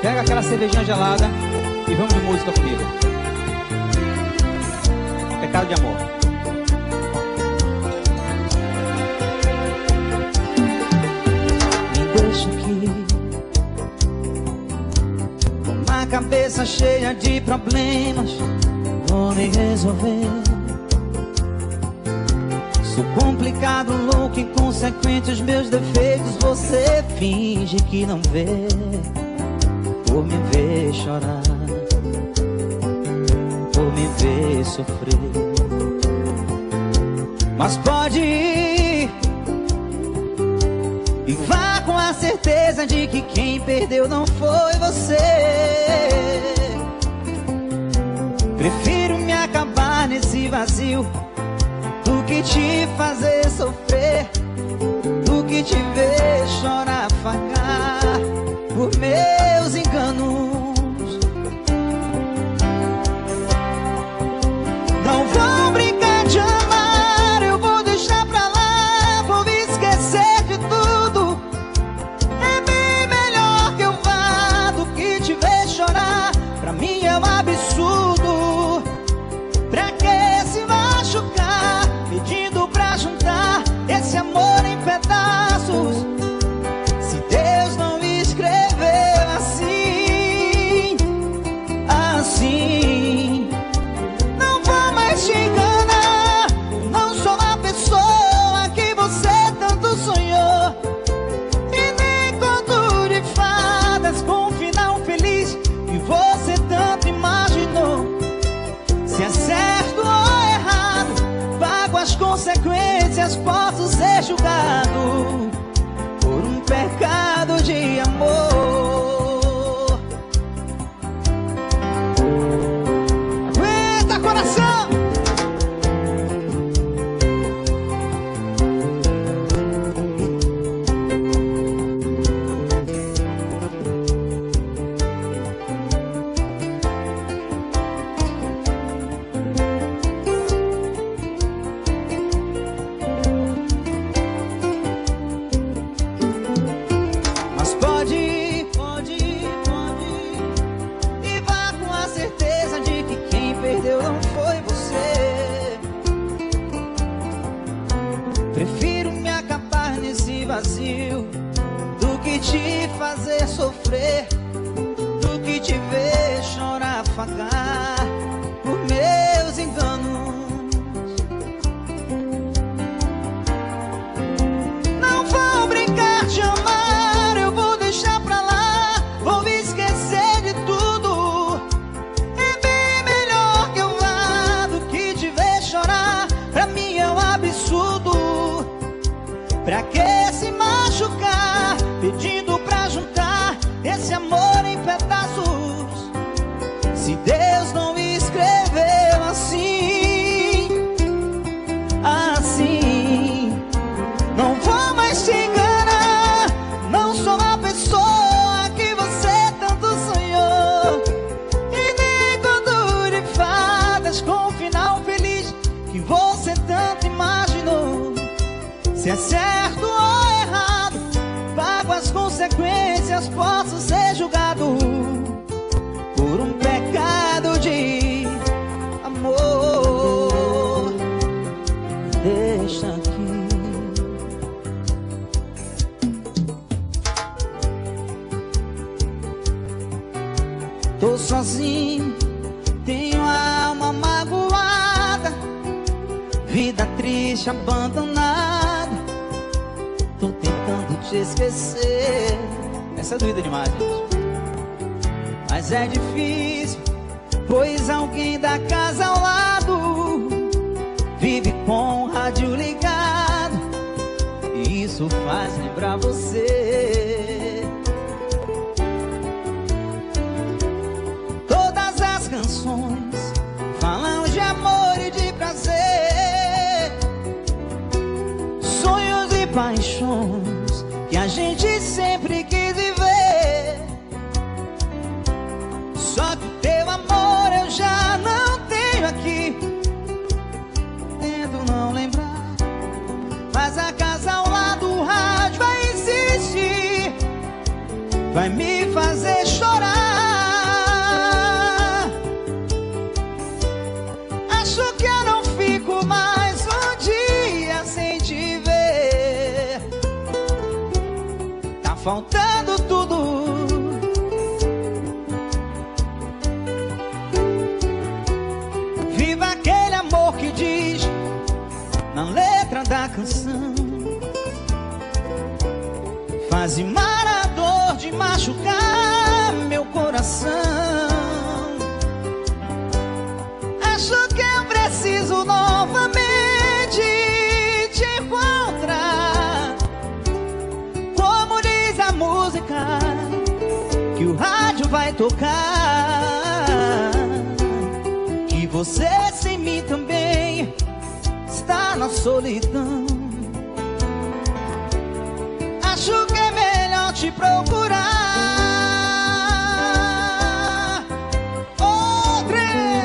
Pega aquela cervejinha gelada e vamos de música comigo. Pecado de amor. Me deixa aqui com uma cabeça cheia de problemas, vou me resolver. Sou complicado, louco, inconsequente, os meus defeitos você finge que não vê. Por me ver chorar, por me ver sofrer. Mas pode ir e vá com a certeza de que quem perdeu não foi você. Prefiro me acabar nesse vazio do que te fazer sofrer, do que te ver chorar, afagar por meus enganos. Não vou brincar de amar, eu vou deixar pra lá, vou me esquecer de tudo. É bem melhor que eu vá do que te ver chorar. Pra mim é um absurdo. Pra que se machucar pedindo pra juntar esse amor em pedaços? Se Deus não escreveu assim, assim, não vou mais te enganar. Não sou a pessoa que você tanto sonhou, e nem conto de fadas com um final feliz que você tanto imaginou. Se é certo ou errado, pago as consequências, posso ser julgado por um pecado de amor. Aguenta, coração! Mas pode ir, e vá com a certeza de que quem perdeu não foi você. Prefiro me acabar nesse vazio do que te fazer sofrer, do que te ver chorar, afagar por meus enganos. Não vou brincar de amar, eu vou deixar pra lá, vou me esquecer de tudo. É bem melhor que eu vá do que te ver chorar. Pra mim é um absurdo. Pra que se machucar pedindo pra juntar esse amor em pedaços? Se Deus não escreveu assim, assim, não vou mais te enganar. Não sou a pessoa que você tanto sonhou, e nem conto de fadas com um final feliz que você tanto imaginou. Se é certo ou errado, pago as consequências, posso ser julgado por um pecado de amor. Deixa aqui. Tô sozinho, tenho a alma magoada, vida triste, abandonada. Tô tentando te esquecer. Essa é doída demais, gente. Mas é difícil, pois alguém da casa ao lado vive com o rádio ligado, e isso faz lembrar você. Todas as canções falam de amor e de prazer, sonhos e paixões que a gente sempre quis viver. Só que o teu amor eu já não tenho aqui. Tento não lembrar, mas a casa ao lado do rádio vai insistir, vai me fazer chorar. faltando tudo. Viva aquele amor que diz na letra da canção: faz rimar a dor de machucar meu coração. Acho que eu preciso novamente te encontrar. Como diz a música que o rádio vai tocar, que você sem mim também está na solidão. Acho que é melhor te procurar. Outra.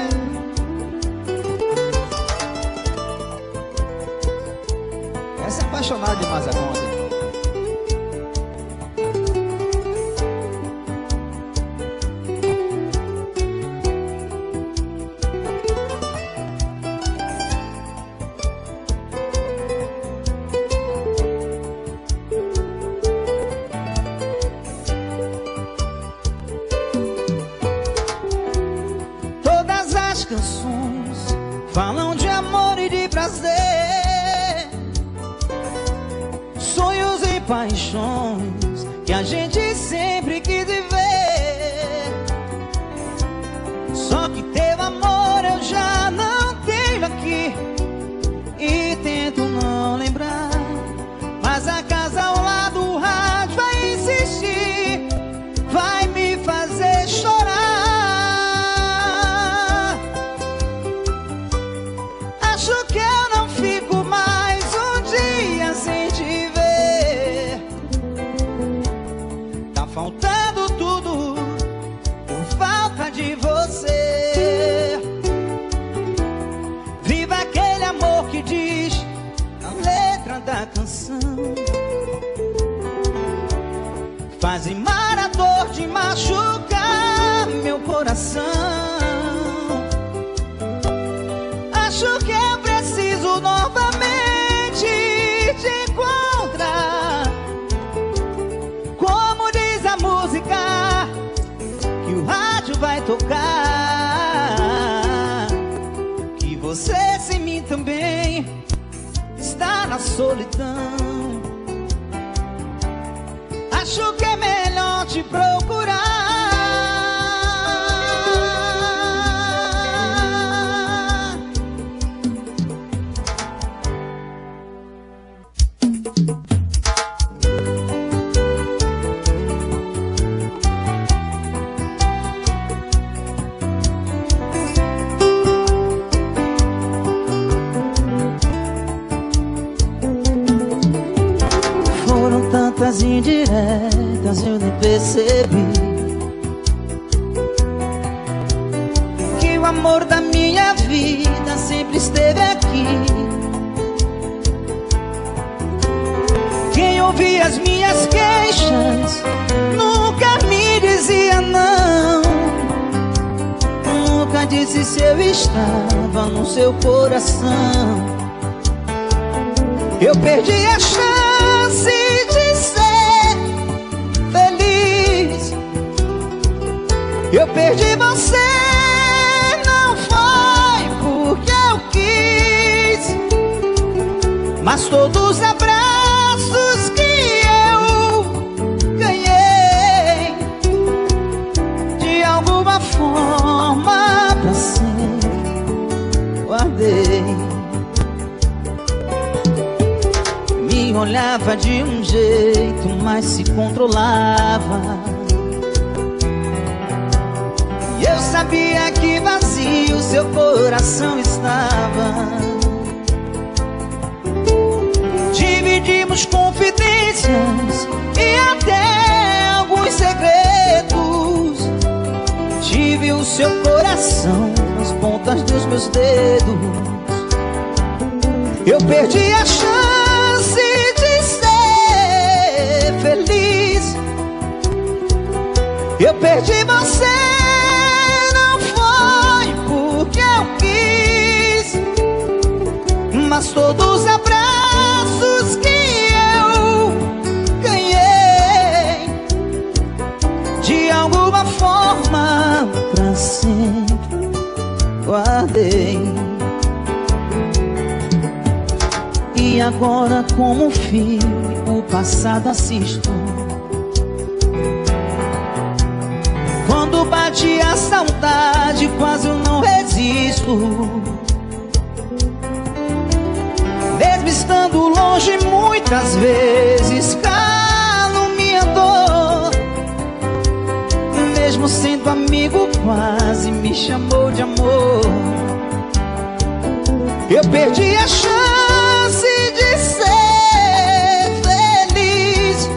Essa é apaixonada demais a conta. Canções falam de amor e de prazer, sonhos e paixões que a gente sempre quis viver. Só que teu amor eu já não tenho aqui e tento não lembrar, mas a casa ao lado do rádio vai insistir, vai me fazer chorar. Acho que eu não fico mais um dia sem te ver. Tá faltando tudo por falta de você. Viva aquele amor que diz na letra da canção: faz rimar a dor de machucar meu coração. Acho que eu preciso novamente te encontrar. Como diz a música que o rádio vai tocar, que você sem mim também está na solidão. Acho que é melhor te procurar. Tantas indiretas eu nem percebi que o amor da minha vida sempre esteve aqui. Quem ouvia as minhas queixas nunca me dizia não, nunca disse se eu estava no seu coração. Eu perdi a chance de ser feliz. Eu perdi você, não foi porque eu quis, mas todos os abraços que eu ganhei, de alguma forma pra sempre guardei. Me olhava de um jeito, mas se controlava. E eu sabia que vazio seu coração estava. Dividimos confidências e até alguns segredos. Tive o seu coração nas pontas dos meus dedos. Eu perdi a chance de ser feliz. Eu perdi você, não foi porque eu quis, mas todos os abraços que eu ganhei, sempre guardei. E agora, como um filme, o passado assisto. Quando bate a saudade, quase eu não resisto. Mesmo estando longe, muitas vezes calo minha dor. Mesmo sendo amigo, quase me chamou de amor. Eu perdi a chance de ser feliz.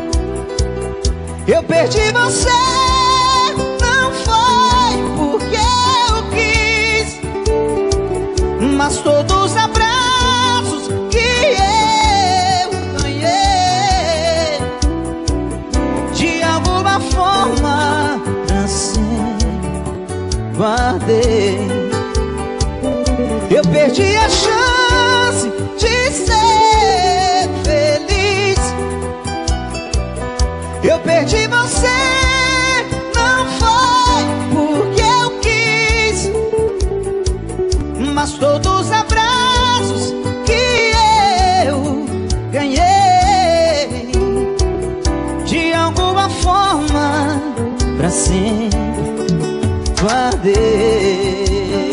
Eu perdi você, não foi porque eu quis, mas todos os abraços que eu ganhei, de alguma forma pra sempre guardei. Eu perdi a chance de ser feliz. Eu perdi você, não foi porque eu quis, mas todos os abraços que eu ganhei, de alguma forma pra sempre guardei.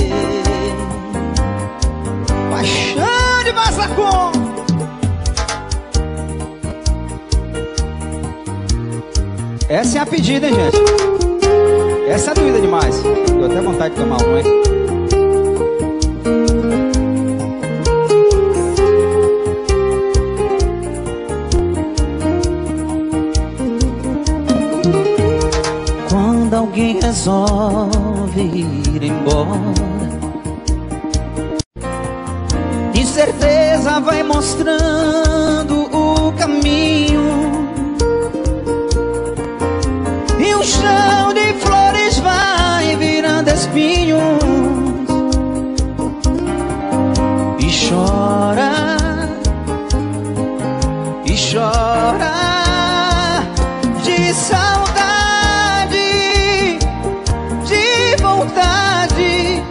Paixão de Massacom. Essa é a pedida, hein, gente? Essa é doída demais. Deu até vontade de tomar uma, hein? Quando alguém resolve ir embora, incerteza vai mostrando o caminho, e o chão de flores vai virando espinhos. E chora, e chora de saudade, de vontade.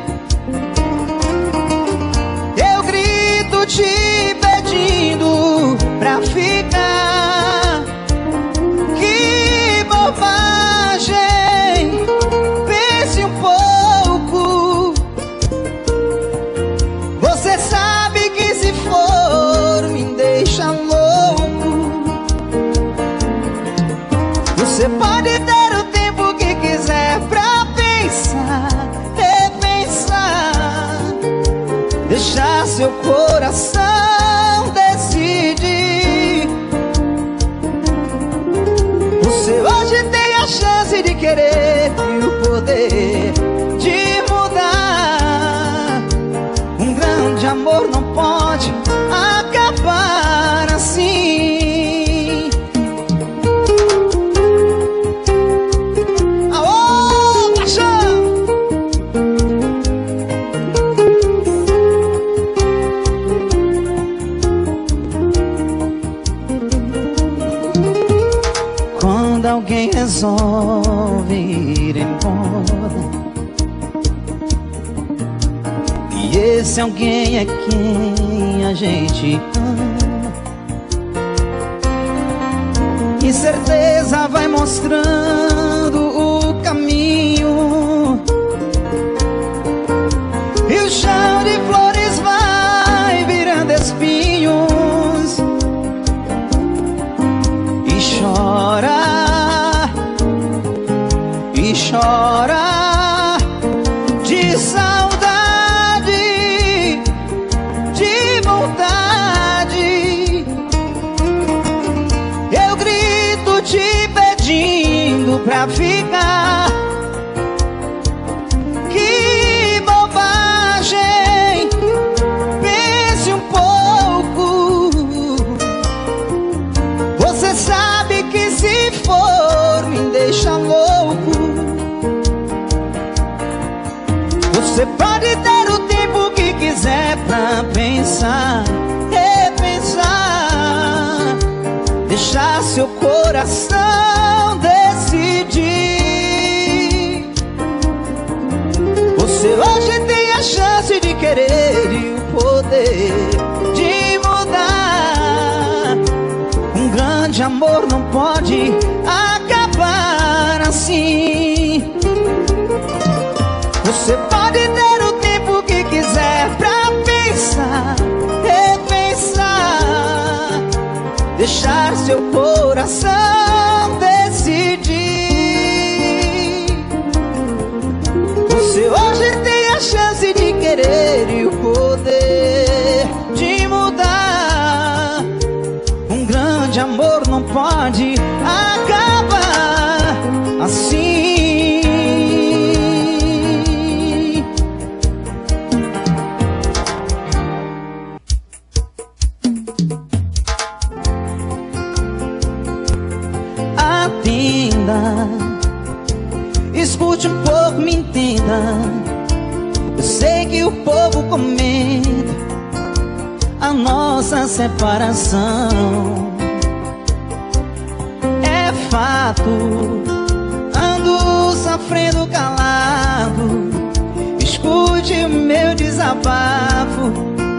Eu grito te pedindo pra ficar. Que bobagem, pense um pouco. Você sabe que se for me deixa louco. Você pode ter o tempo que quiser pra pensar, repensar, deixar seu coração decidir. Você hoje tem a chance de querer e o poder de mudar. Um grande amor não pode acabar assim. Aô, paixão! Quando alguém resolve ir embora, e esse alguém é quem a gente ama, incerteza vai mostrando o caminho, e o chão de flores vai virando espinhos. E chora, e chora de saudade, de vontade. Eu grito te pedindo pra ficar. Que bobagem, pense um pouco. Você sabe que se for me deixa louco. Você pode ter o tempo que quiser pra pensar, repensar, deixar seu coração decidir. Você hoje tem a chance de querer e o poder de mudar. Um grande amor não pode acabar assim. Você pode ter o tempo que quiser pra pensar, repensar, deixar seu coração decidir. Você hoje tem a chance de querer e o poder de mudar. Um grande amor não pode acabar assim. Atenda, escute um pouco, me entenda. Eu sei que o povo comenta a nossa separação. É fato, ando sofrendo calado. Escute o meu desabafo,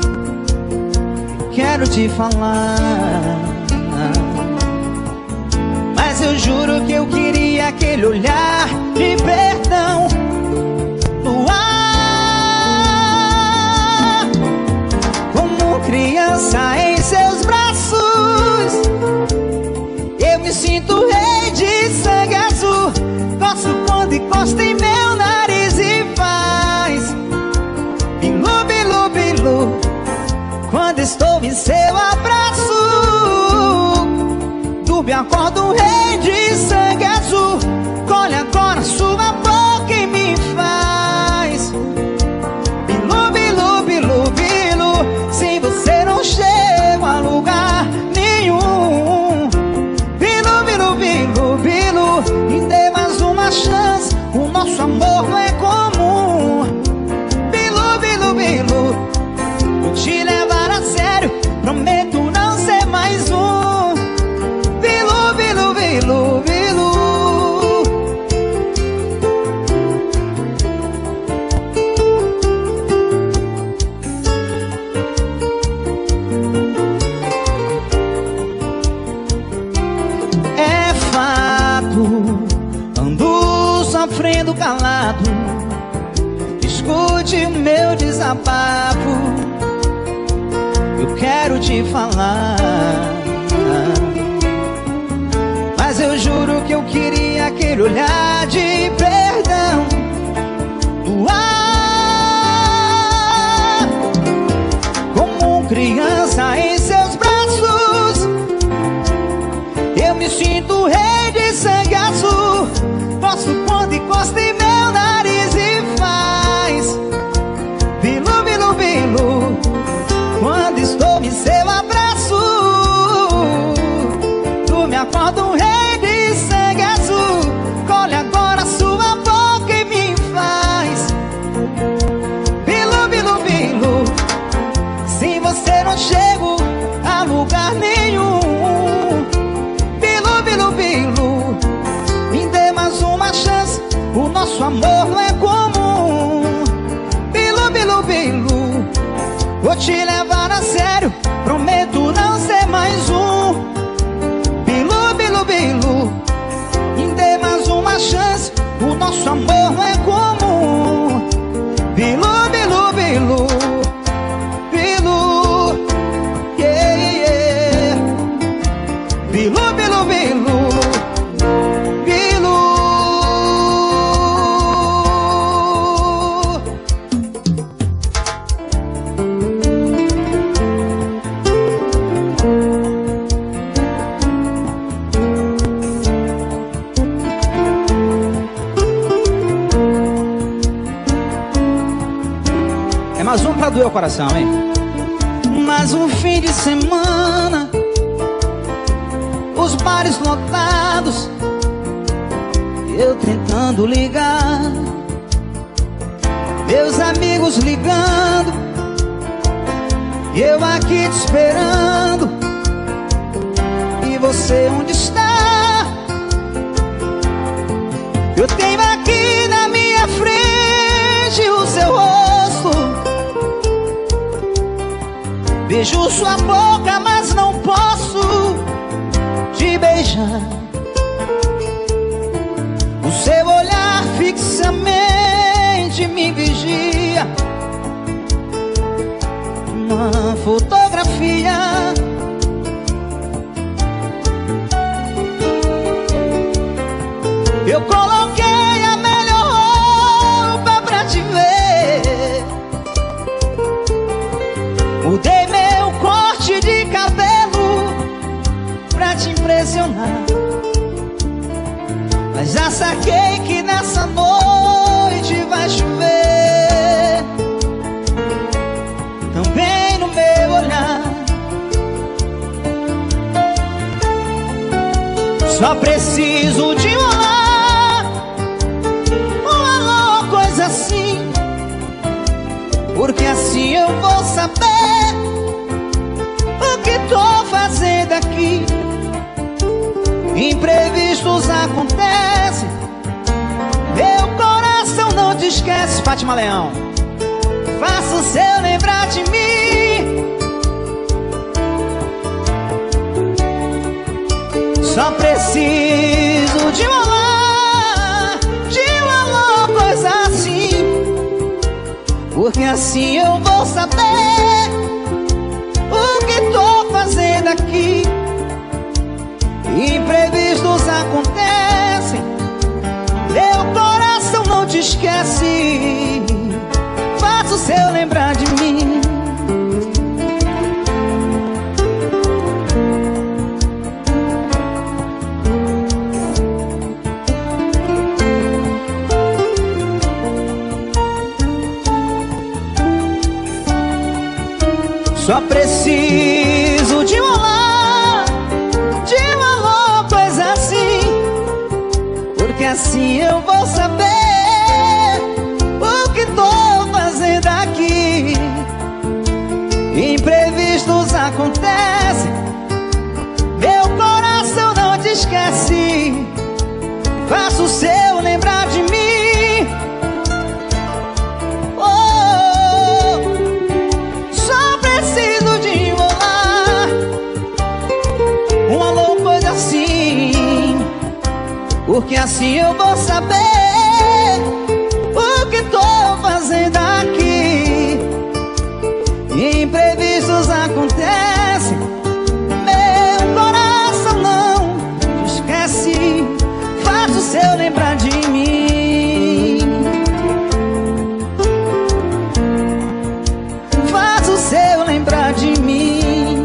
quero te falar. Mas eu juro que eu queria aquele olhar de perdão no ar, como criança em seus braços. Eu me sinto rei de sangue azul. Gosto quando encosta em meu nariz e faz bilu, bilu, bilu. Quando estou em seu abraço, me acordo um rei de sangue azul. Colhe agora sua boca e me faz bilu, bilu, bilu, bilu. Se você não chega a lugar nenhum, bilu, bilu, bilu, bilu. Me dê mais uma chance, o nosso amor não é comum. Bilu, bilu, bilu. Vou te levar a sério, prometo não ser mais um. Bilu, bilu, bilu. É fato, ando sofrendo calado. Escute o meu desabafo, eu quero te falar. Mas eu juro que eu queria aquele olhar de perdão no ar, como criança em seus braços. Eu me sinto rei de sangue azul. Gosto quando encosta em meu nariz e faz bilu, bilu, bilu. Quando estou em seu abraço, tu me acorda um rei. Colhe agora sua boca e me faz bilu, bilu, bilu. Se você não chega a lugar nenhum, bilu, bilu, bilu. Me dê mais uma chance, o nosso amor não é comum. Bilu, bilu, bilu. Vou te levar a sério, prometo não ser mais um. Bilu, bilu, bilu. Me dê mais uma chance, o nosso amor não é comum. Bilu, bilu, bilu. Bilu, yeah, yeah. Bilu, bilu, bilu. Bilu. Mais um pra doer o coração, hein? Mais um fim de semana, os bares lotados, eu tentando ligar, meus amigos ligando, eu aqui te esperando. E você onde está? Eu tenho aqui na minha frente o seu Beijo sua boca, mas não posso te beijar. O seu olhar fixamente me vigia. Uma fotografia. Eu coloquei a melhor roupa pra te ver. Mudei meu corte de cabelo pra te impressionar. Mas já saquei que nessa noite vai chover. Também no meu olhar. Só preciso de um olá, um alô, coisa assim. Porque assim eu vou saber o que tô fazendo aqui. Imprevistos acontecem, meu coração não te esquece. Fátima Leão, faça o seu lembrar de mim. Só preciso de um olá, coisa assim. Porque assim eu vou saber o que tô fazendo aqui. Imprevistos acontecem, meu coração não te esquece. Faça o seu lembrar de mim. Só preciso de um olá, coisa assim. Porque assim eu vou saber o que tô fazendo aqui. Imprevistos acontecem, meu coração não te esquece. Faça o seu lembrar de mim. Porque assim eu vou saber o que tô fazendo aqui. Imprevistos acontecem, meu coração não te esquece. Faça o seu lembrar de mim. Faça o seu lembrar de mim.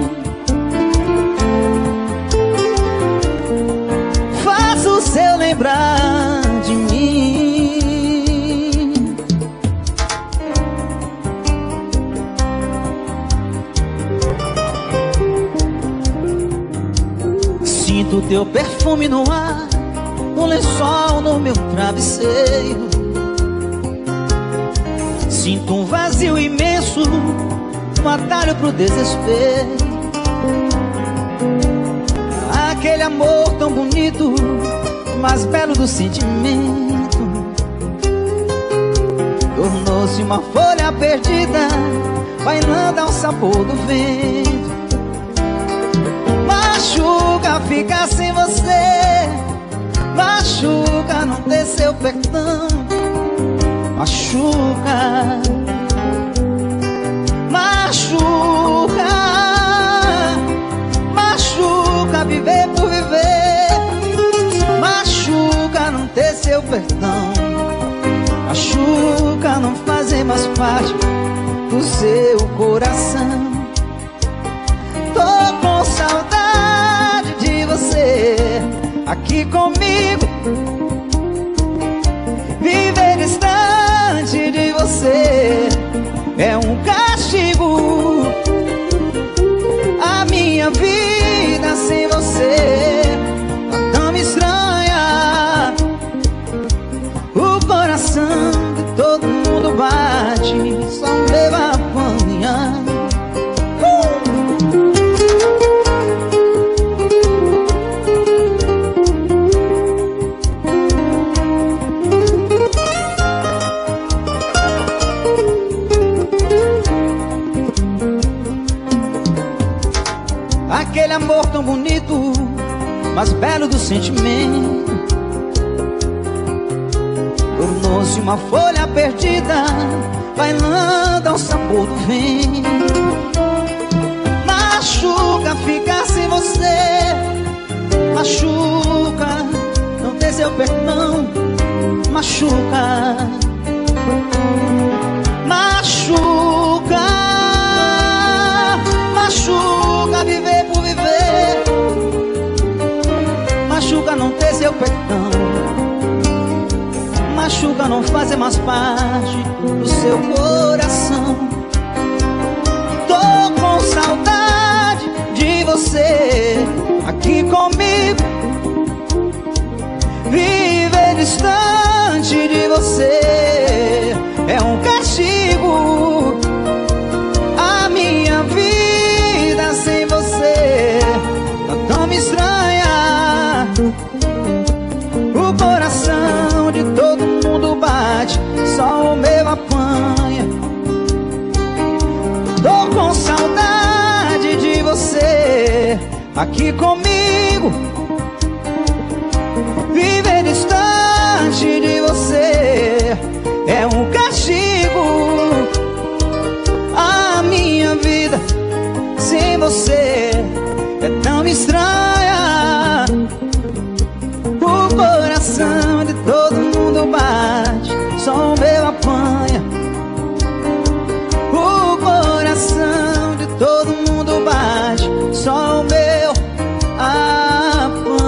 Seu lembrar de mim. Sinto teu perfume no ar, um lençol no meu travesseiro. Sinto um vazio imenso, um atalho pro desespero. Aquele amor tão bonito, mais belo do sentimento, tornou-se uma folha perdida, bailando ao sabor do vento. Machuca ficar sem você, machuca não ter seu perdão. Machuca, machuca, machuca viver por viver. Machuca não ter seu perdão. Machuca não fazer mais parte do seu coração. Tô com saudade de você aqui comigo. Viver distante de você é um castigo. A minha vida sem você tá tão estranha. O coração que todo mundo bate só me apanha. amor tão bonito, mais belo do sentimento, tornou-se uma folha perdida, bailando ao sabor do vento. Machuca ficar sem você, machuca não ter seu perdão, machuca, machuca, machuca viver por viver, machuca não ter seu perdão, machuca não fazer mais parte do seu coração. Tô com saudade de você aqui comigo, viver distante de você é um castigo. A minha vida sem você tá tão estranha. O coração de todo mundo bate, só o meu apanha. Tô com saudade de você aqui comigo, viver distante de você é um castigo. A minha vida sem você é tão estranha. O coração de todo mundo bate, só o meu apanha. O coração de todo mundo bate, só o meu apanha.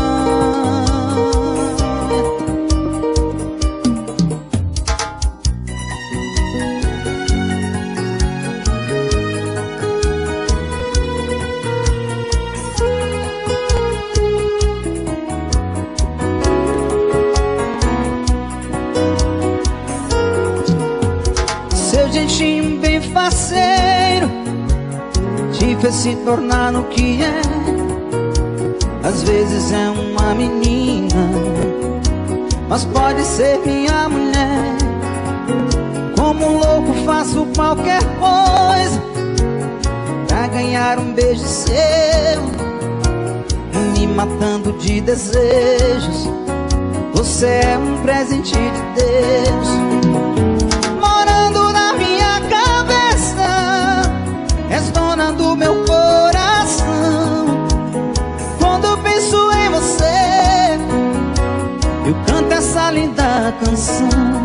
Seu jeitinho bem faceiro te fez se tornar no que é. Às vezes é uma menina, mas pode ser minha mulher. Como um louco faço qualquer coisa pra ganhar um beijo seu, me matando de desejos. Você é um presente de Deus, morando na minha cabeça, és dona do meu coração. Quando penso em você, eu canto essa linda canção.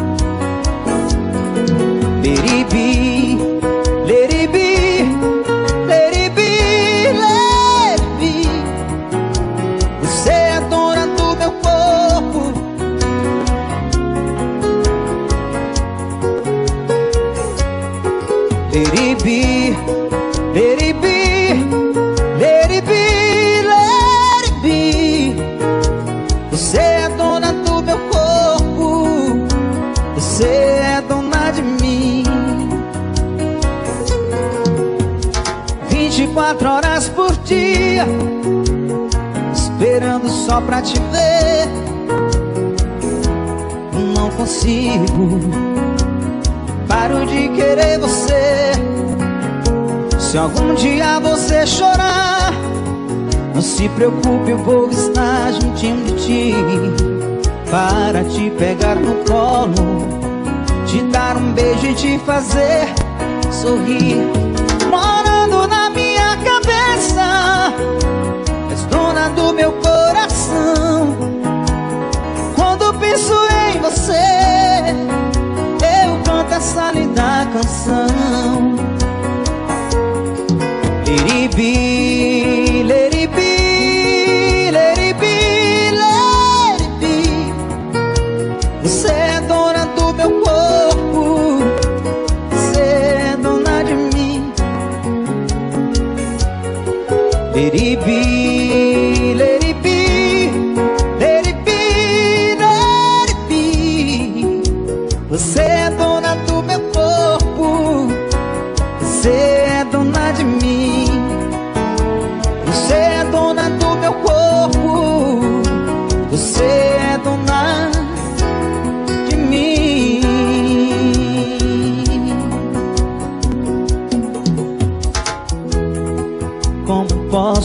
Let it be, let it be, let it be, let it be. Você é dona do meu corpo, let it be, let it be, let it be, let it be. Você é dona do meu corpo, você é dona de mim. 24 horas por dia, esperando só pra te ver. Não consigo, paro de querer você. Se algum dia você chorar, não se preocupe, eu vou estar juntinho de ti, para te pegar no colo, te dar um beijo e te fazer sorrir. Morando na minha cabeça, és dona do meu coração. Quando penso em você, eu canto essa linda canção. Let it be, let it be, let it be, let it be. Você é dona do meu corpo, você é dona de mim. Let it be, let it be, let it be, let it be. Você é dona do meu corpo, você é dona de mim. Você é dona do meu corpo, você é dona de mim. Como posso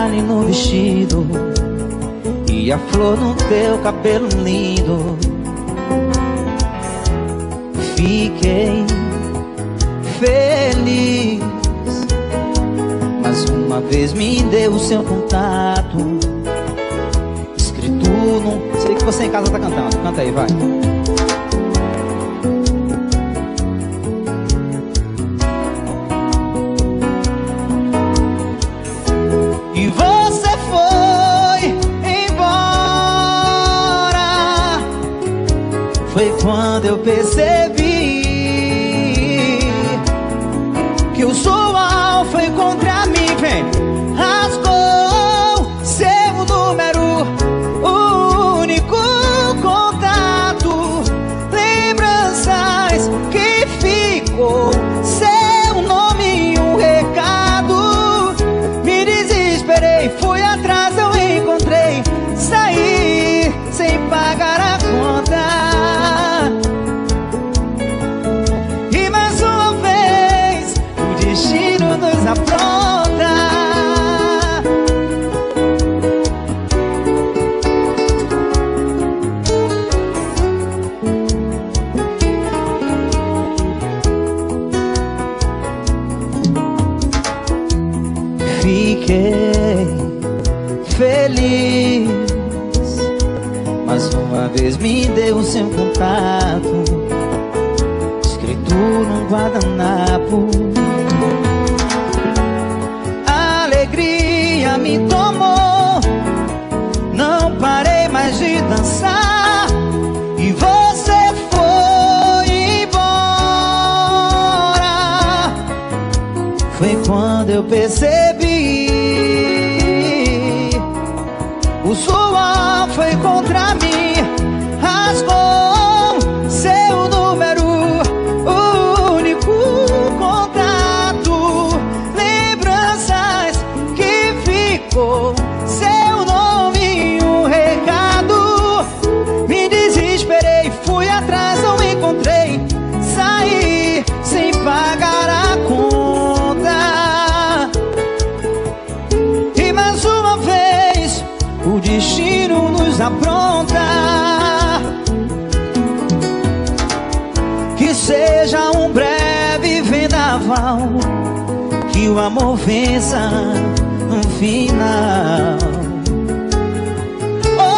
detalhe no vestido e a flor no teu cabelo lindo. Fiquei feliz, mas uma vez me deu o seu contato, escrito num... Sei que você em casa tá cantando, canta aí, vai. E você foi embora. Foi quando eu percebi que o sol foi contra mim. Vem, rasgou seu número, o único contato, lembranças que ficou, seu nome e um recado. Me desesperei, fui atrás, eu encontrei, saí sem pagar a conta. E mais uma vez o destino nos apronta. Fiquei feliz, mas uma vez me deu o seu contato, escrito num guardanapo. A alegria me tomou, não parei mais de dançar, e você foi embora. Foi quando eu percebi o suor foi contra mim, rasgou seu número, o único contato, lembranças que ficou, seu nome e um recado. Me desesperei, fui atrás, não encontrei, saí sem pagar a conta. E mais uma vez o destino nos apronta. Que seja um breve vendaval, que o amor vença no final. Oh,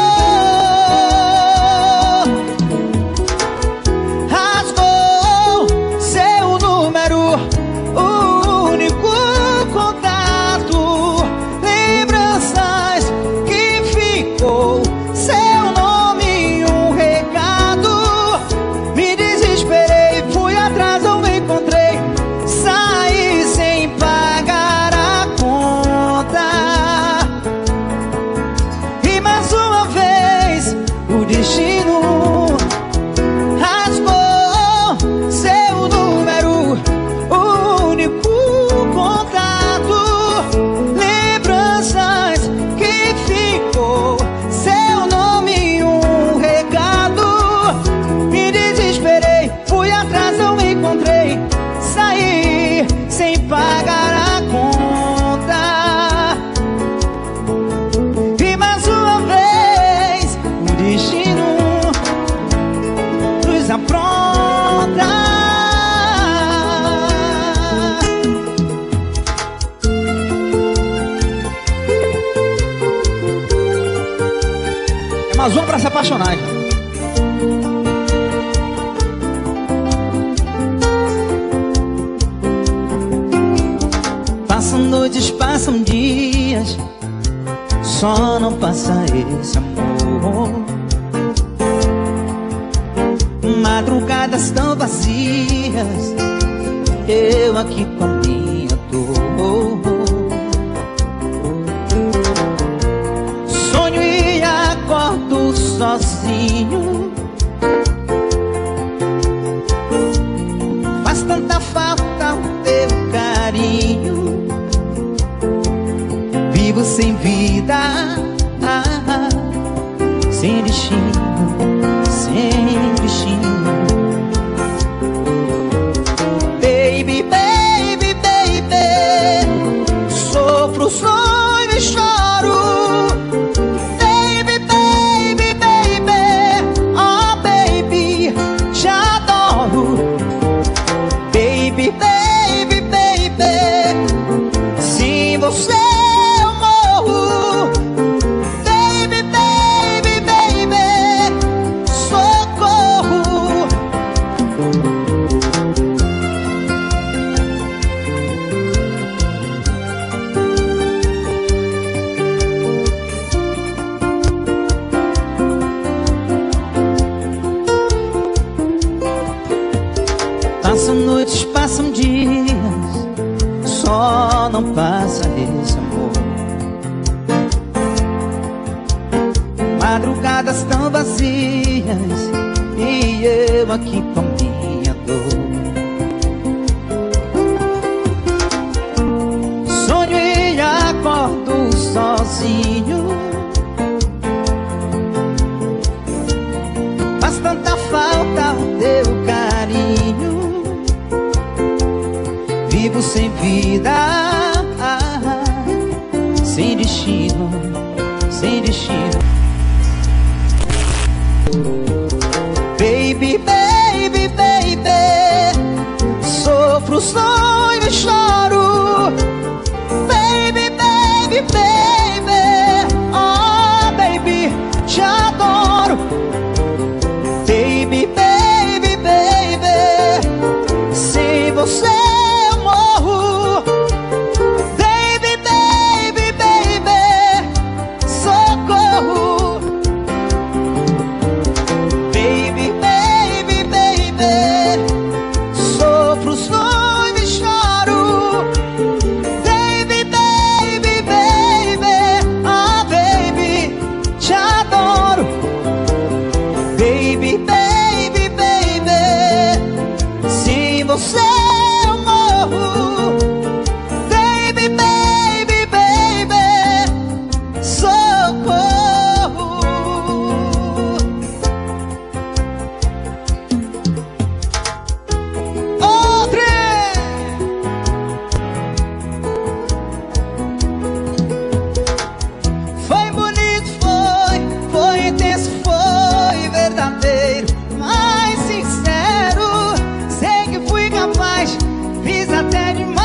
rasgou seu número, o único contato, lembranças que ficou, seu nome e um recado. Me desesperei, fui atrás, não encontrei, saí sem pagar a conta. E mais uma vez o destino rasgou seu número, o único contato, lembranças que ficou, seu nome e um recado. Me desesperei, fui atrás, não encontrei, saí sem pagar a conta. E mais uma vez o destino nos apronta. É mais uma pra se apaixonar. Passam noites, passam dias, só não passa esse amor. Madrugadas tão vazias, eu aqui com a minha dor. Sonho e acordo sozinho, faz tanta falta o teu carinho. Vivo sem vida, sem destino, sem destino. Baby, baby, baby, sofro, sonho e não passa esse amor. Madrugadas tão vazias e eu aqui com minha dor. Sonho e acordo sozinho. Faz tanta falta o teu carinho. Vivo sem vida, sem destino, sem destino. Baby, baby, baby, sofro, sonho e choro. Baby, baby, baby, oh baby, te adoro. Baby, baby, baby, sem você eu morro. Baby, baby, baby, socorro. Baby, baby, baby, sofro, sonho e choro. Baby, baby, baby, ah baby, te adoro. Baby, baby, baby, sem você eu morro. Baby, baby, baby, socorro. Outra. Foi bonito, foi intenso, foi verdadeiro, mas sincero. Sei que fui capaz, fiz até demais.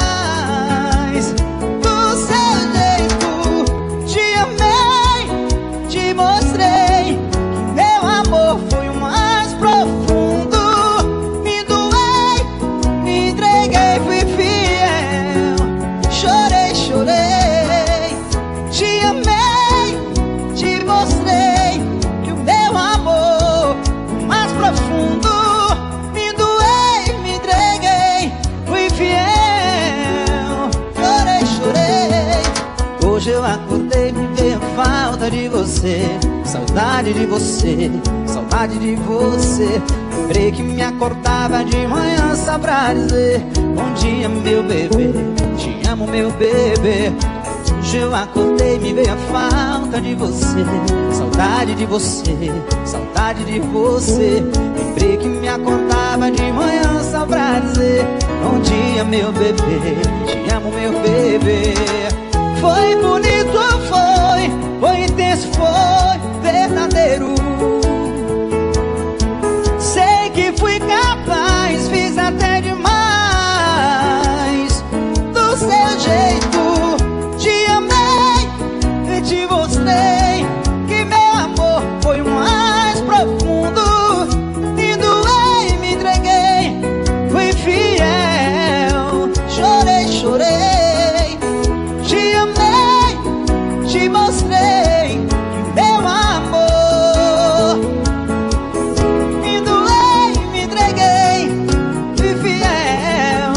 Do seu jeito, te amei, te mostrei que meu amor foi o mais profundo. Me doei, me entreguei, fui fiel. Chorei, chorei, te amei, te mostrei que o meu amor o mais profundo. Me doei, me entreguei, fui fiel. Chorei, chorei. Hoje eu acordei, me veio a falta de você. Saudade de você, saudade de você. Lembrei que me acordava de manhã só pra dizer bom dia, meu bebê, te amo, meu bebê. Hoje eu acordei, me veio a falta de você. Saudade de você, saudade de você. Lembrei que me acordava de manhã só pra dizer bom dia, meu bebê, te amo, meu bebê. Foi bonito, foi intenso, foi verdadeiro. Sei que fui capaz, fiz até demais. Do seu jeito, te amei e te mostrei que meu amor foi o mais profundo. Me doei, me entreguei, fui fiel. Chorei, chorei, te amei, te mostrei que meu amor. Me doei, me entreguei, fui fiel.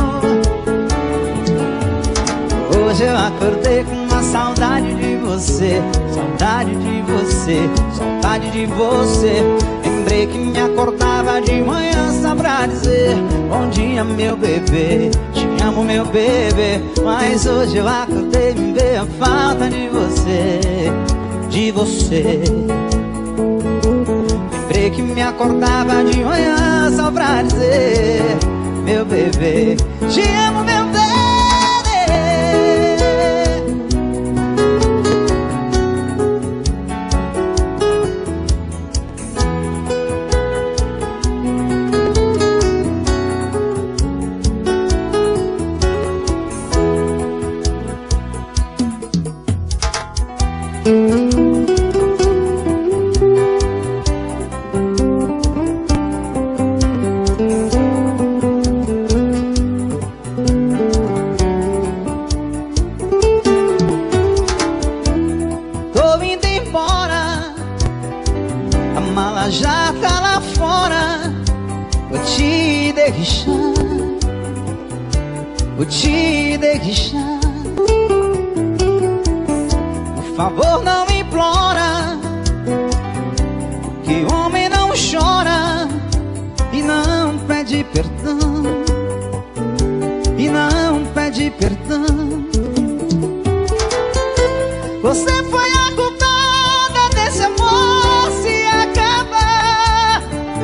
Hoje eu acordei com uma saudade de você. Saudade de você, saudade de você. Lembrei que me acordava de manhã só pra dizer bom dia, meu bebê, te amo, meu bebê. Mas hoje eu acordei, me veio a falta de você, de você. Lembrei que me acordava de manhã só pra dizer meu bebê, te amo, meu bebê. Já tá lá fora, vou te deixar, vou te deixar. favor não me implora, que homem não chora e não pede perdão, e não pede perdão. Você foi a culpada desse amor se acabar.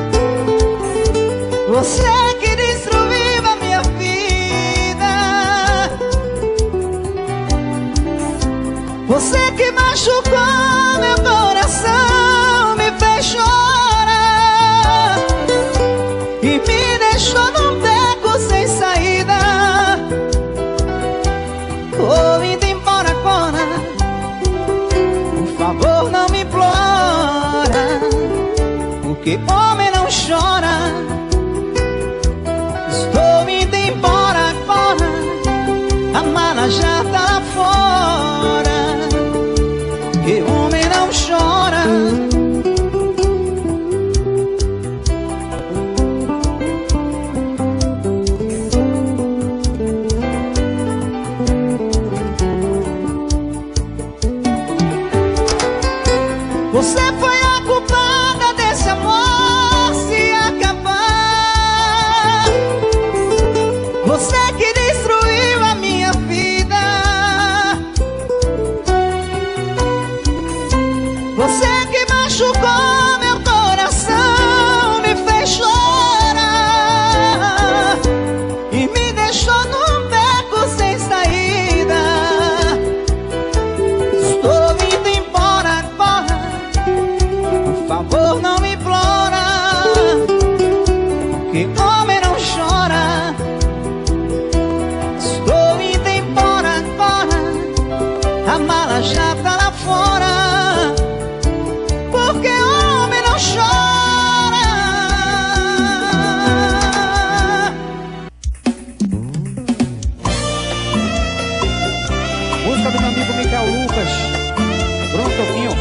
Você que destruiu a minha vida, você que machucou meu coração, me fez chorar e me deixou num beco sem saída. Vou indo embora agora, por favor não me implora, porque homem não chora. Estou indo embora agora, a mala já tá lá fora, que homem não chora. Você foi a culpada desse amor se acabar. Você que destruiu a minha vida, você que machucou meu coração, me fez chorar e me deixou num beco sem saída. Estou indo embora agora, por favor não me implora, que homem não chora. Estou indo embora agora, a mala já tá lá fora, porque homem não chora. Música do meu amigo Michael Lucas, Bruno Toquinho.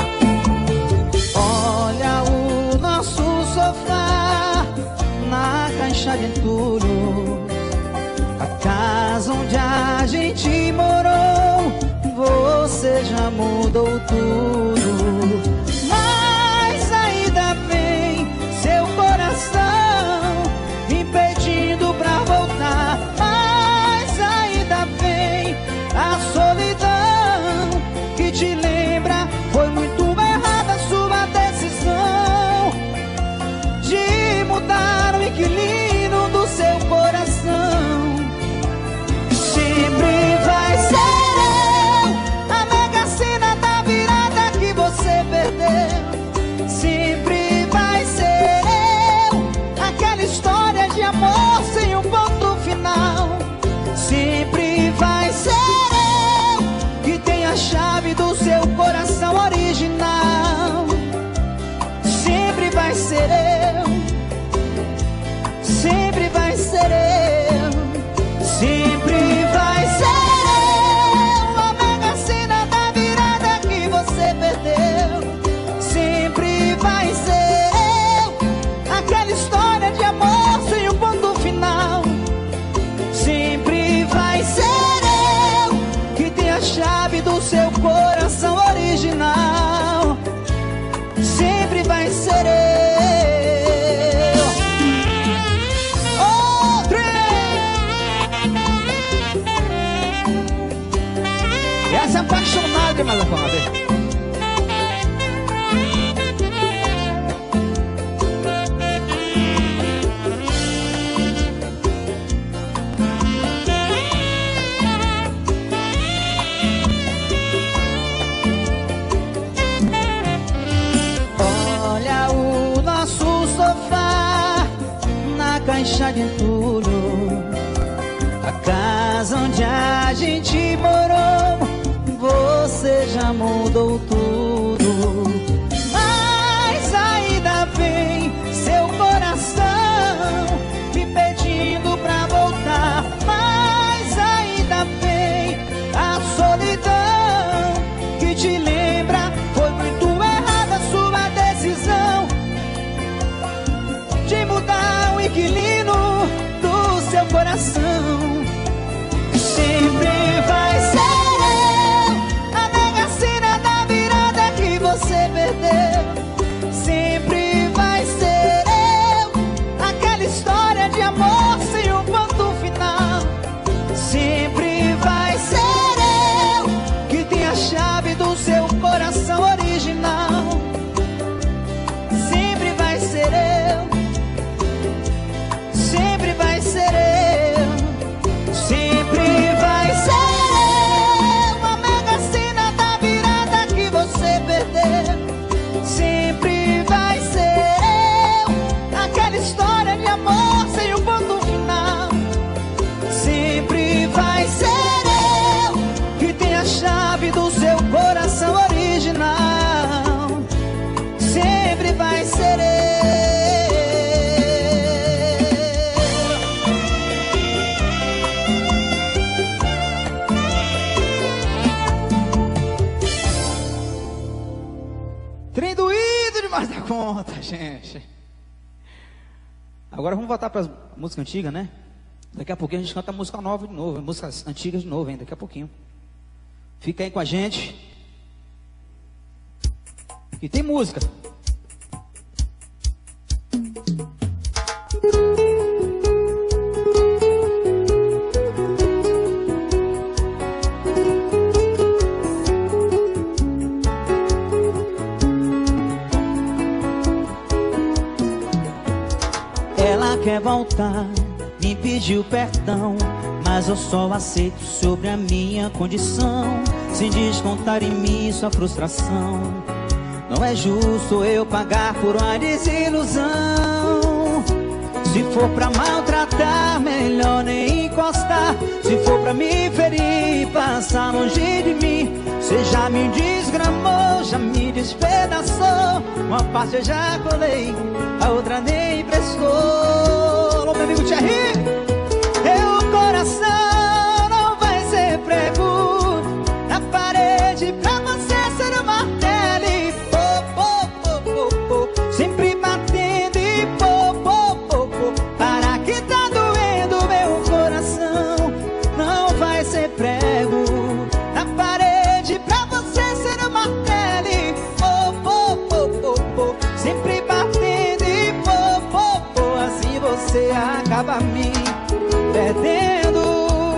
Olha o nosso sofá na caixa de entulho, a casa onde a gente morou, você já mudou tudo. Mas ainda vem seu coração me pedindo pra voltar. Mas ainda vem a solidão que te lembra. Foi muito errada a sua decisão de mudar o inquilino do seu coração. Sempre vai ser eu a Mega Sena da virada que você perdeu. Sempre vai ser eu aquela história de amor sem um ponto final. Sempre vai ser eu que tem a chave do seu coração original. Sempre vai ser eu, sempre vai ser eu, sempre vai ser eu a Mega Sena da virada que você perdeu. Sempre vai ser eu aquela história de amor sem um ponto final. Sempre vai ser eu que tem a chave do seu coração original. Sempre vai ser eu. Outro! Essa é apaixonada, malacona. Olha o nosso sofá na caixa de entulho, a casa onde a gente morou, você já mudou tudo. Mas ainda vem seu coração me pedindo pra voltar. Mas ainda vem a solidão que te lembra. Foi muito errada a sua decisão de mudar o inquilino do seu coração. Sempre vai ser eu a Mega Sena demais da conta, gente. Agora vamos voltar para as músicas antigas, né? Daqui a pouquinho a gente canta música nova de novo, músicas antigas de novo, hein? Daqui a pouquinho. Fica aí com a gente. E tem música. Ela quer voltar, me pediu perdão, mas eu só aceito sobre a minha condição, sem descontar em mim sua frustração. Não é justo eu pagar por uma desilusão. Se for pra maltratar, melhor nem encostar. Se for pra me ferir, passar longe de mim. Você já me desgramou, já me despedaçou. Uma parte eu já colei, a outra nem prestou. Alô, meu amigo Thierry. Meu coração não vai ser prego na parede pra você ser um martelo e pô, sempre batendo e pô, para que tá doendo meu coração. Não vai ser prego na parede pra você ser um martelo e pô, sempre batendo e pô, assim você acaba me perdendo.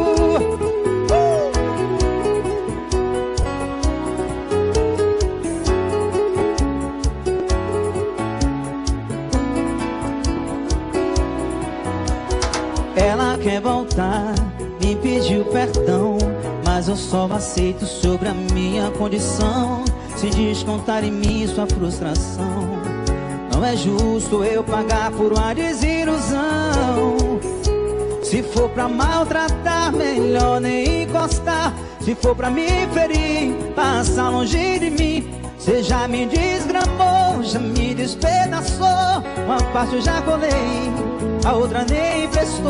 Ela quer voltar, me pediu perdão, mas eu só aceito sobre a minha condição, sem descontar em mim sua frustração. Não é justo eu pagar por uma desilusão. Se for pra maltratar, melhor nem encostar. Se for pra me ferir, passa longe de mim. Você já me desgramou, já me despedaçou. Uma parte eu já colei, a outra nem prestou.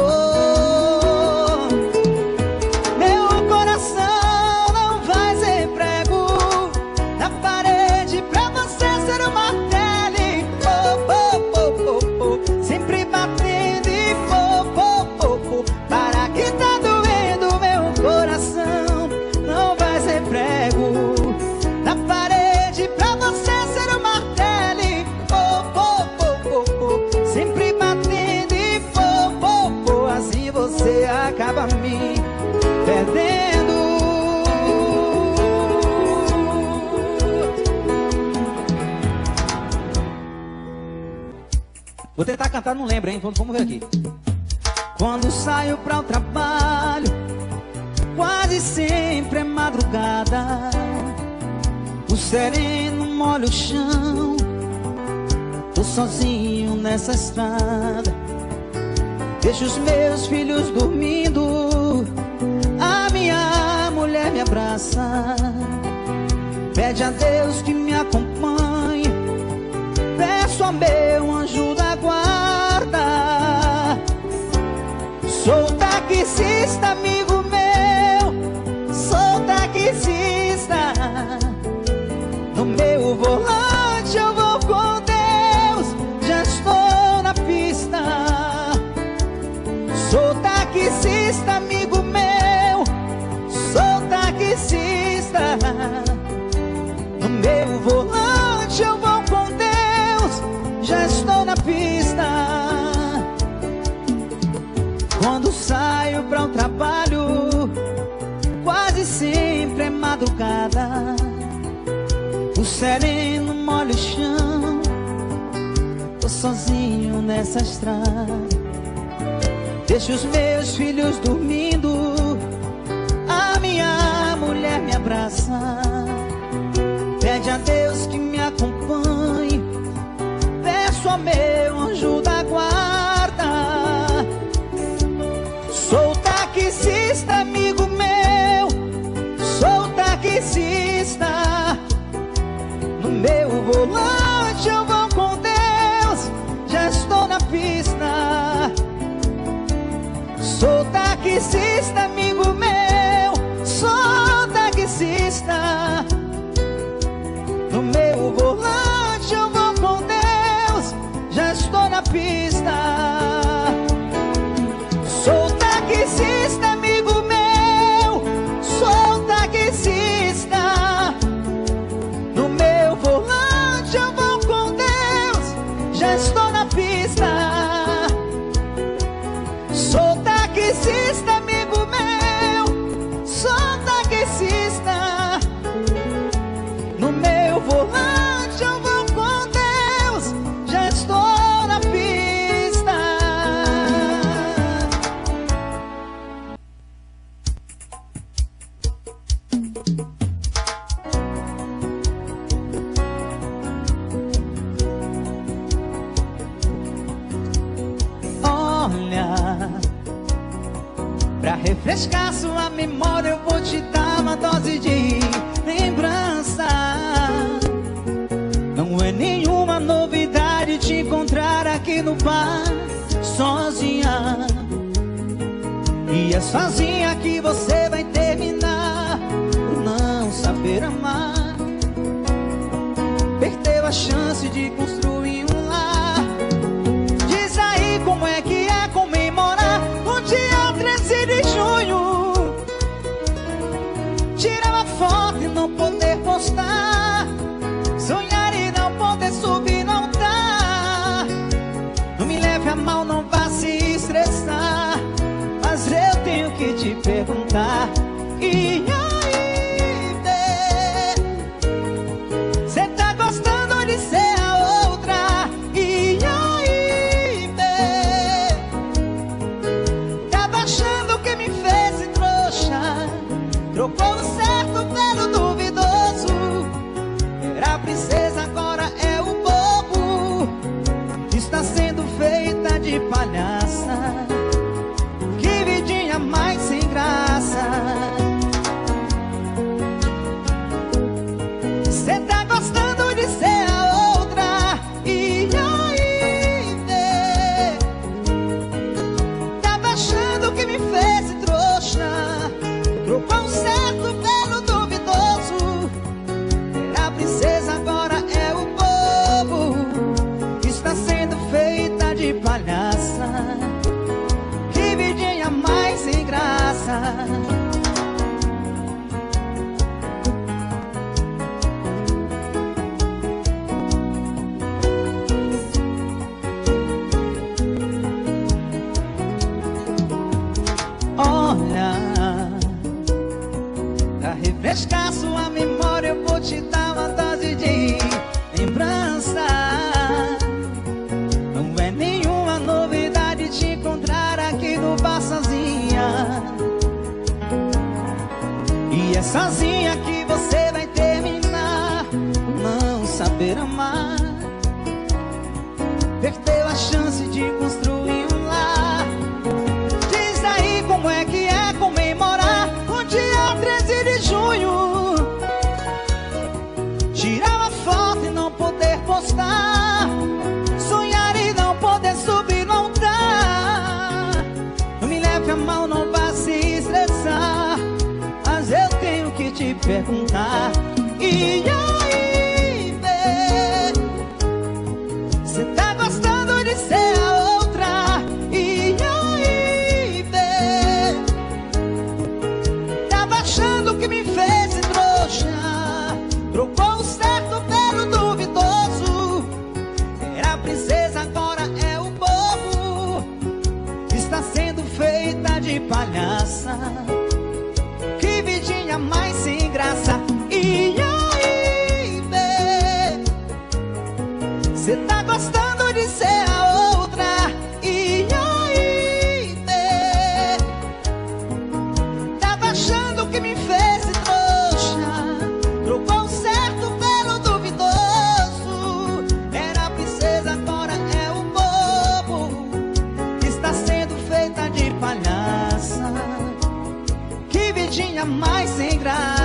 Meu coração não vai ser prego na parede pra você ser um martelo e pô, sempre batendo e pô, para que tá doendo meu coração. Não vai ser prego na parede pra você ser um martelo e pô, sempre batendo e pô, assim você acaba me perdendo. Vou tentar cantar, não lembro, hein? Vamos ver aqui. Quando saio pra o trabalho, quase sempre é madrugada. O sereno molha o chão, tô sozinho nessa estrada. Deixo os meus filhos dormindo, a minha mulher me abraça. Pede a Deus que me acompanhe, peço a meu anjo da guarda. Sou taxista, amigo meu, sou taxista. No meu volante eu vou com Deus, já estou na pista. Sou taxista, amigo meu, sou taxista. No meu volante eu vou com Deus, já estou na pista. Quando saio pra um trabalho, quase sempre é madrugada. O sereno molha o chão, tô sozinho nessa estrada. Deixo os meus filhos dormindo, a minha mulher me abraça. Pede a Deus que me acompanhe, peço a meu anjo da guarda. Sou taxista, amigo meu, sou taxista. No meu volante eu vou com Deus, já estou na pista. Sou taxista, amigo meu, sou taxista. No meu volante eu vou com refrescar sua memória, eu vou te dar uma dose de lembrança. Não é nenhuma novidade te encontrar aqui no bar sozinha. E é sozinha que você vai terminar por não saber amar. Perdeu a chance de construir um lar. Diz aí como é que é comemorar o dia 13 de junho. Tirar uma foto e não poder postar, sonhar e não poder subir no altar. Não me leve a mal, não vá se estressar, mas eu tenho que te perguntar. E aí, bê, cê tá gostando de ser a outra? E aí, bê, tava achando que me fez de trouxa, trocou o certo pelo duvidoso. Era a princesa, agora é o bobo. Está sendo feita de palhaça. Que vidinha mais sem graça. Cê tá gostando de ser a outra? E aí, bê, tava achando que me fez de trouxa, trocou o certo pelo duvidoso. Era a princesa, agora é o bobo. Está sendo feita de palhaça. Que vidinha mais sem graça. Olha, pra refrescar sua memória, eu vou te dar uma dose de lembrança. Não é nenhuma novidade te encontrar aqui no bar sozinha. E é sozinha que você vai terminar não saber amar. Perdeu a chance de construir um lar. Diz aí como é que é comemorar o dia 13 de junho. Tirar uma foto e não poder postar, sonhar e não poder subir no altar. Não me leve a mal, não vá se estressar, mas eu tenho que te perguntar. E aí, bê, cê tá gostando de ser a outra? E aí, bê, tava achando que me fez de trouxa, trocou o certo pelo duvidoso. Era a princesa, agora é o bobo. Está sendo feita de palhaça. Que vidinha mais sem graça. E aí, bê, cê tá gostando de ser a outra? E aí, bê, tava achando que me fez de trouxa, trocou o certo pelo duvidoso. Era a princesa, agora é o bobo. Está sendo feita de palhaça. Que vidinha mais sem graça.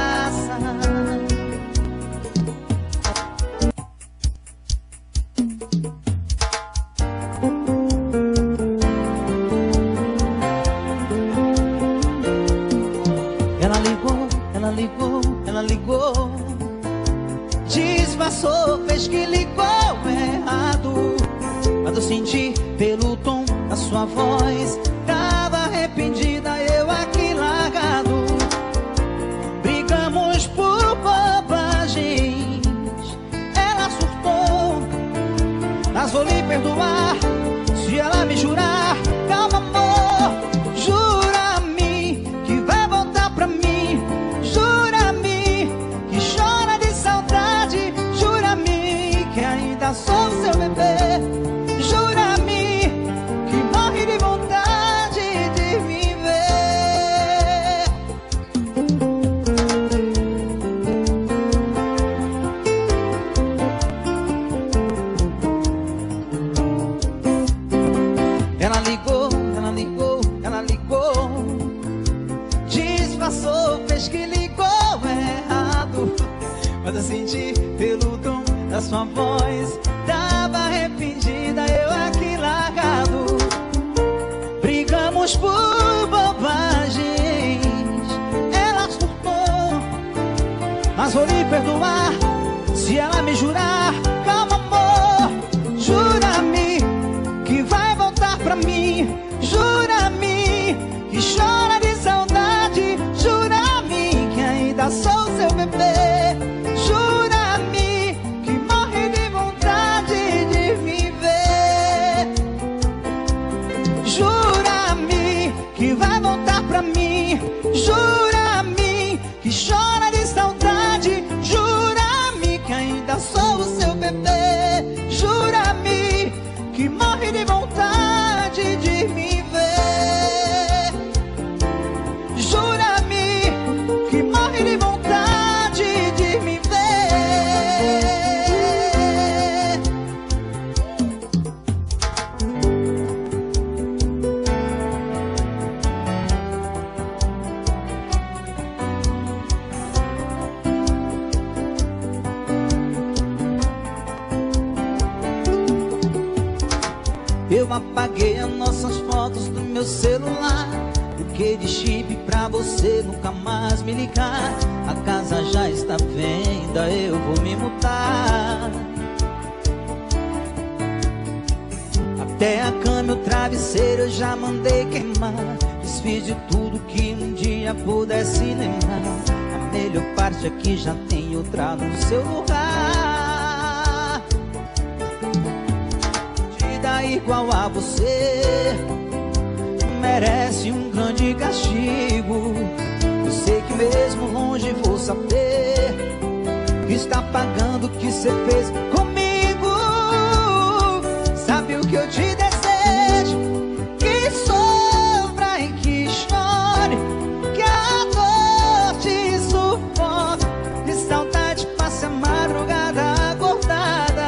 Ela ligou, ela ligou, ela ligou, disfarçou, fez que ligou errado. Mas eu senti pelo tom da sua voz, tava arrependida, eu aqui largado. Brigamos por bobagens, ela surtou, mas vou lhe perdoar se ela me jurar. Calma, amor, jura-me que vai voltar pra mim. Jura-me que chora de saudade. Jura-me que ainda sou seu bebê. Jura-me que morre de vontade de me ver. senti pelo tom da sua voz. Tava arrependida, eu aqui largado. Brigamos por bobagens, ela surtou, mas vou lhe perdoar se ela me jurar. Calma, amor, jura-me que vai voltar pra mim. Jura-me que chora de saudade. Jura-me que ainda sou seu bebê. Jura-me que morre de vontade de me ver. Jura-me que vai voltar pra mim. Jura-me que chora de saudade. Jura-me que ainda sou o seu bebê. Jura-me que morre de vontade de me ver. Jura-me que morre de vontade de me ver. Eu apaguei as nossas fotos do meu celular. Troquei de chip pra você nunca mais me ligar. A casa já está à venda, eu vou me mudar. Até a cama e o travesseiro eu já mandei queimar. Desfiz de tudo que um dia pudesse lembrar. A melhor parte é que já tem outra no seu lugar. Igual a você merece um grande castigo. Eu sei que mesmo longe vou saber que está pagando o que você fez comigo. Sabe o que eu te desejo? Que sofra e que chore, que a dor te sufoque, de saudade passe a madrugada acordada.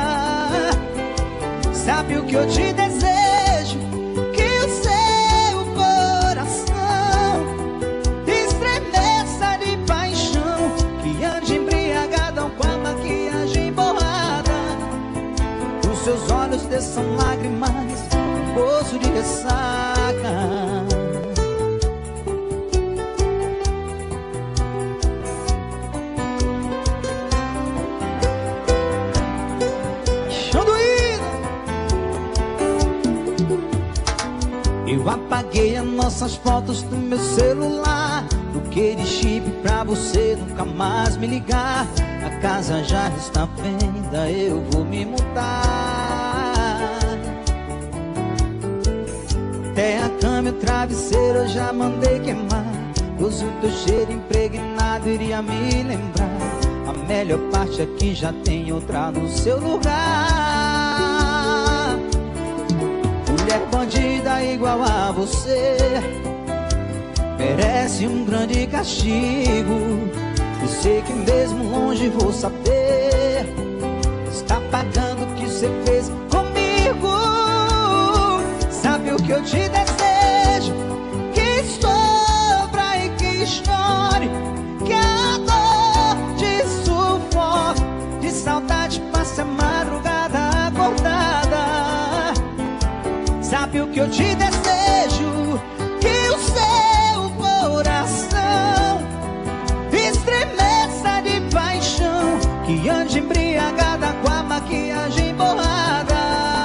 Sabe o que eu te desejo? Que o seu coração estremeça de paixão, que ande embriagado com a maquiagem borrada. Os seus olhos desçam lágrimas, gozo de ressaca. Eu apaguei as nossas fotos do meu celular. Troquei de chip pra você nunca mais me ligar. A casa já está à venda, eu vou me mudar. Até a cama e o travesseiro eu já mandei queimar. Pois o teu cheiro impregnado iria me lembrar. A melhor parte é que já tem outra no seu lugar. Mulher bandida igual a você merece um grande castigo. Eu sei que mesmo longe vou saber está pagando o que você fez comigo. Sabe o que eu te desejo? Que sofra e que chore, que a dor te sufoque, de saudade passe a madrugada acordada. Sabe o que eu te desejo? Que o seu coração estremeça de paixão, que ande embriagada com a maquiagem borrada.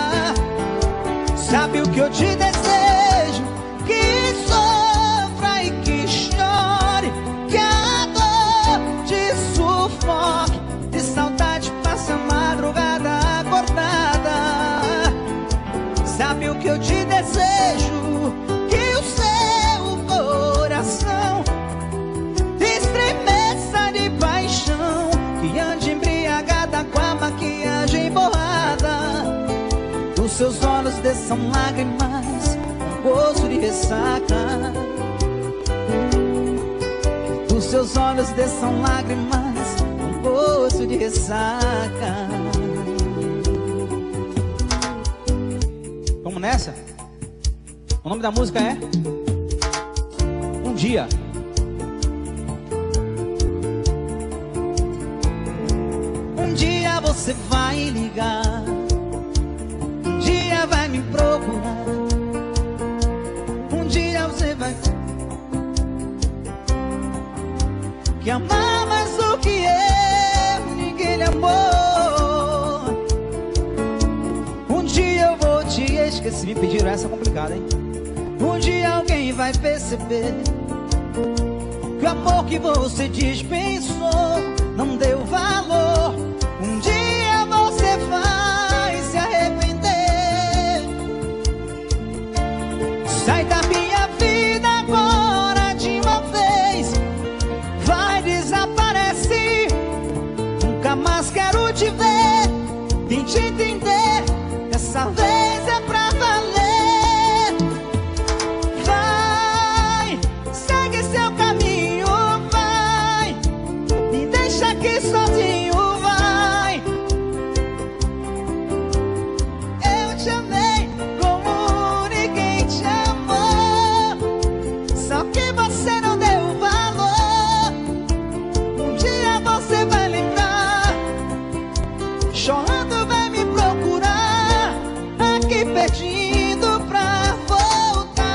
Sabe o que eu te desejo? Que sofra e que chore, que a dor te sufoque, de saudade passe a madrugada acordada. Sabe o que eu te desejo? Que o seu coração estremeça de paixão, que ande embriagada com a maquiagem borrada. Dos seus olhos desçam lágrimas, um gozo de ressaca. Dos seus olhos desçam lágrimas, um gozo de ressaca. Vamos nessa? O nome da música é Um Dia. você vai ligar, um dia vai me procurar, um dia você vai que amar mais do que eu, ninguém lhe amou. Um dia eu vou te esquecer. Me pediram essa complicada, hein? Um dia alguém vai perceber que o amor que você dispensou não deu valor. Um dia você vai se arrepender. Sai da minha vida agora de uma vez, vai desaparecer. Nunca mais quero te ver, tente entender, dessa vez é pra valer. Vai, segue seu caminho, vai, me deixa aqui sozinho, vai. Eu te amei como ninguém te amou, só que você não deu valor. Um dia você vai lembrar, chorando vai me procurar, aqui pedindo pra voltar.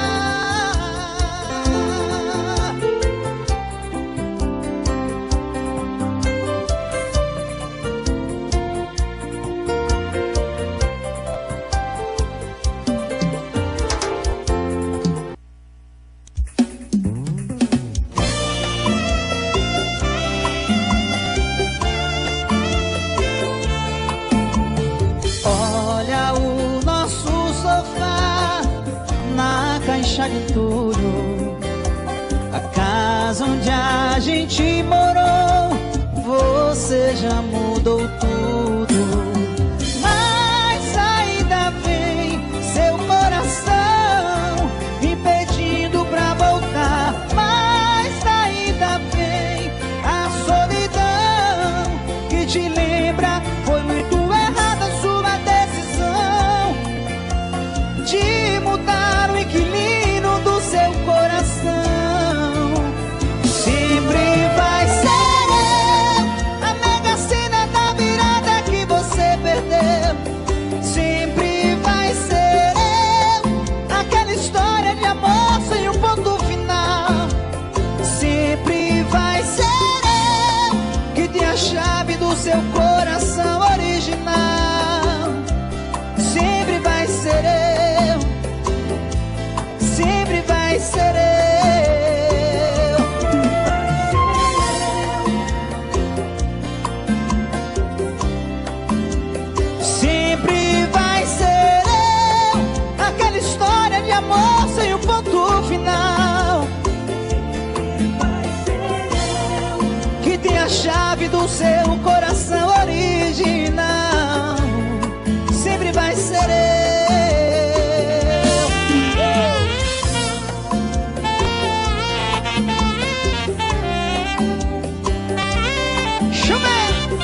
Olha o nosso sofá na caixa de tudo, a casa onde a gente morou, você já mudou tudo. Mas ainda vem seu coração impedindo pra voltar. Mas ainda vem a solidão que te lembra, foi muito errada a sua decisão de mudar o inquilino do seu coração. Sempre vai ser eu, a mega sena da virada que você perdeu. Sempre vai ser eu, aquela história de amor sem um ponto final. Sempre vai ser eu, que tem a chave do seu coração original. Sempre vai ser eu, sempre vai ser eu. Sempre vai ser eu, aquela história de amor sem um ponto final. Que tem a chave do seu coração original. Sempre vai ser eu. Chuva!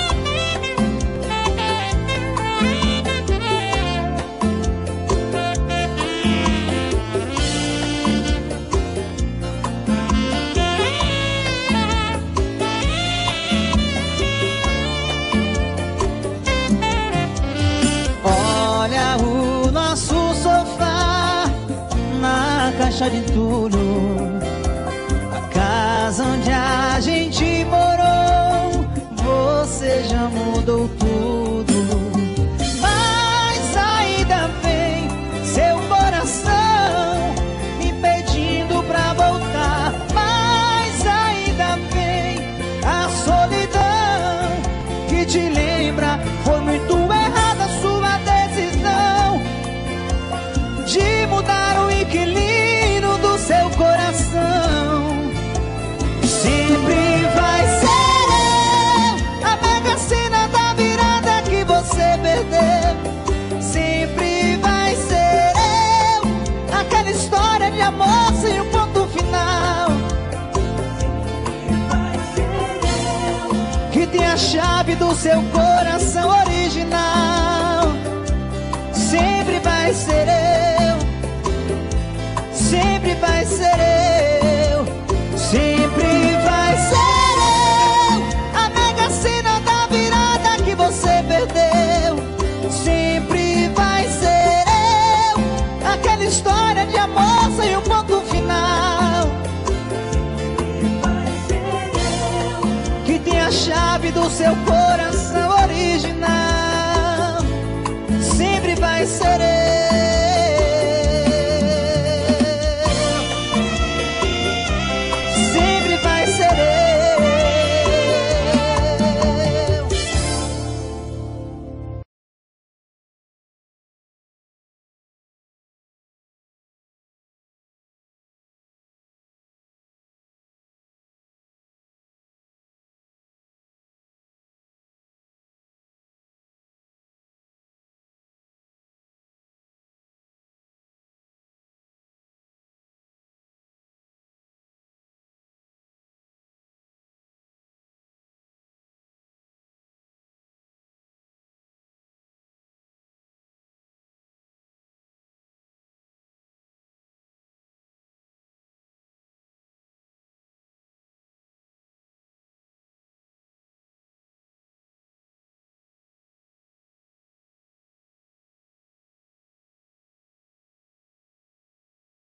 Olha o nosso sofá na caixa de entulho, a casa onde a gente morou, você já mudou tudo. Mas ainda vem seu coração impedindo pra voltar. Mas ainda vem a solidão que te lembra, foi muito errada a sua decisão de mudar o inquilino do seu coração. Sempre vai ser eu, a mega sena da virada que você perdeu. Sempre vai ser eu, aquela história de amor sem um ponto final. Que tem a chave do seu coração